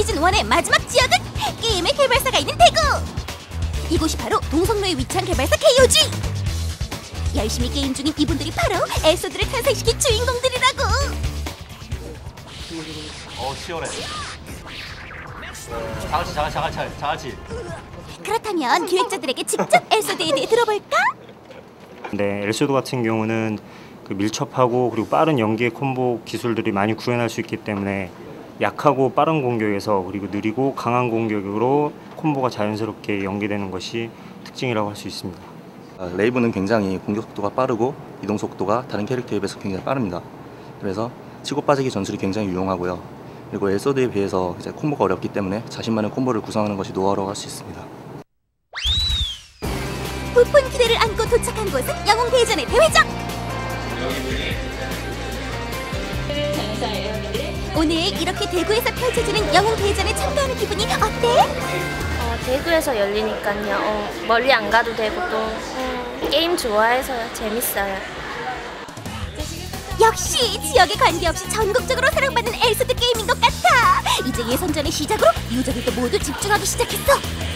시즌1의 마지막 지역은 게임의 개발사가 있는 대구! 이곳이 바로 동성로에 위치한 개발사 KOG! 열심히 게임 중인 이분들이 바로 에소드를 탄생시킨 주인공들이라고! 시원해. 자갈치. 그렇다면 기획자들에게 직접 에소드에 대해 들어볼까? 네, 엘소드 같은 경우는 그 밀접하고 그리고 빠른 연계 콤보 기술들이 많이 구현할 수 있기 때문에 약하고 빠른 공격에서 그리고 느리고 강한 공격으로 콤보가 자연스럽게 연계되는 것이 특징이라고 할 수 있습니다. 레이븐은 굉장히 공격 속도가 빠르고 이동 속도가 다른 캐릭터에 비해서 굉장히 빠릅니다. 그래서 치고 빠지기 전술이 굉장히 유용하고요. 그리고 엘소드에 비해서 이제 콤보가 어렵기 때문에 자신만의 콤보를 구성하는 것이 노하우라고 할 수 있습니다. 부푼 기대를 안고 도착한 곳은 영웅대전의 대회장! 오늘 이렇게 대구에서 펼쳐지는 영웅대전에 참가하는 기분이 어때? 대구에서 열리니까요. 멀리 안 가도 되고 또 게임 좋아해서요. 재밌어요. 역시 지역에 관계없이 전국적으로 사랑받는 엘소드 게임인 것 같아! 이제 예선전의 시작으로 유저들도 모두 집중하기 시작했어!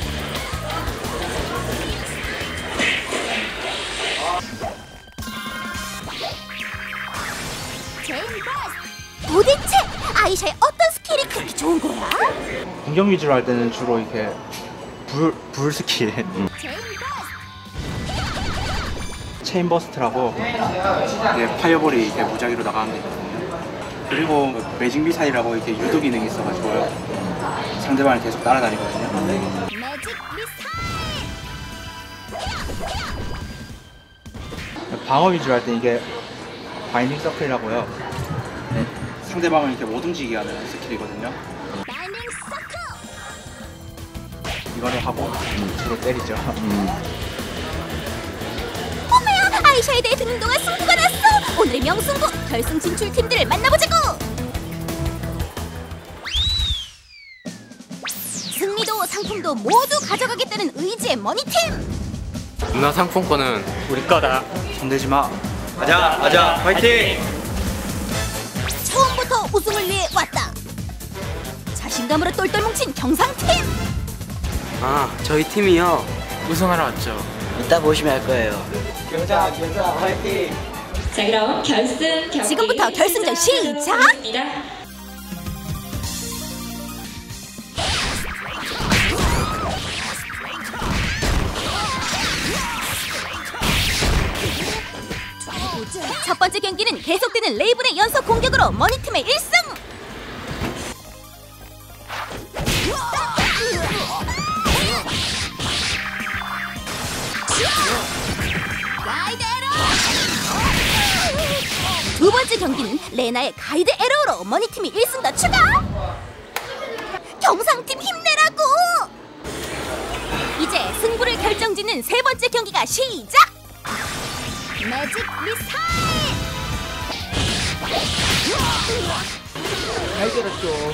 도대체 아이샤의 어떤 스킬이 그렇게 좋은 거야? 공격 위주로 할 때는 주로 이렇게 불 스킬 체인버스트라고 이제 파이어볼이 이렇게 무작위로 나가는 게 있거든요. 그리고 매직 미사일이라고 이렇게 유도 기능이 있어가지고요. 상대방을 계속 따라다니거든요. 매직 미사일! 방어 위주로 할 때 이게 바인딩 서클이라고요. 네, 상대방을 이렇게 못 움직이게 하는 스킬이거든요. 이거를 하고 주로 때리죠. 어머야! 아이샤에 대해 듣는 동안 승부가 났어! 오늘의 명승부! 결승 진출 팀들을 만나보자고! 승리도 상품도 모두 가져가겠다는 의지의 머니팀! 문화 상품권은 우리 거다. 손대지 마. 가자, 화이팅! 처음부터 우승을 위해 왔다! 자신감으로 똘똘 뭉친 경상팀! 저희 팀이요. 우승하러 왔죠. 이따 보시면 알 거예요. 경자 화이팅! 자, 그럼 결승 경기 지금부터 결승전 시작! 첫 번째 경기는 계속되는 레이븐의 연속 공격으로 머니팀의 1승! 두 번째 경기는 레나의 가이드 에러로 머니팀이 1승 더 추가! 경상팀 힘내라고! 이제 승부를 결정짓는 세 번째 경기가 시작! 매직 미사일! 잘 때렸죠.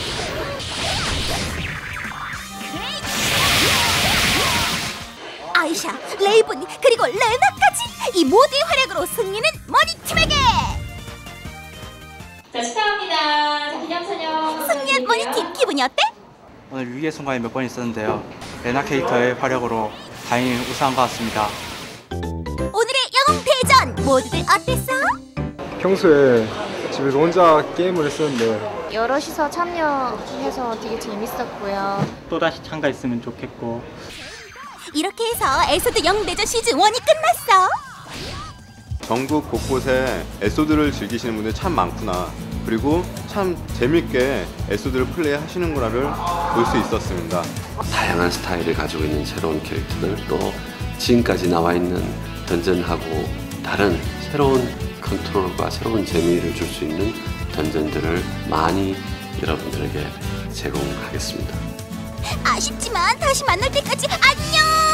아이샤, 레이븐, 그리고 레나까지 이 모두의 활약으로 승리는 머니팀에게! 자, 축하합니다. 자, 기념사냥 승리한 머니팀 기분이 어때? 오늘 위기의 순간이 몇 번 있었는데요. 레나 캐릭터의 활약으로 다행히 우승한 것 같습니다. 오늘의 영웅대전 모두들 어땠어? 평소에 집에서 혼자 게임을 했었는데 여럿이서 참여해서 되게 재밌었고요. 또다시 참가했으면 좋겠고. 이렇게 해서 에소드 영웅대전 시즌1이 끝났어! 전국 곳곳에 에소드를 즐기시는 분들 참 많구나. 그리고 참 재밌게 에소드를 플레이하시는구나를 볼 수 있었습니다. 다양한 스타일을 가지고 있는 새로운 캐릭터들, 또 지금까지 나와 있는 던전하고 다른 새로운 컨트롤과 새로운 재미를 줄 수 있는 던전들을 많이 여러분들에게 제공하겠습니다. 아쉽지만 다시 만날 때까지 안녕!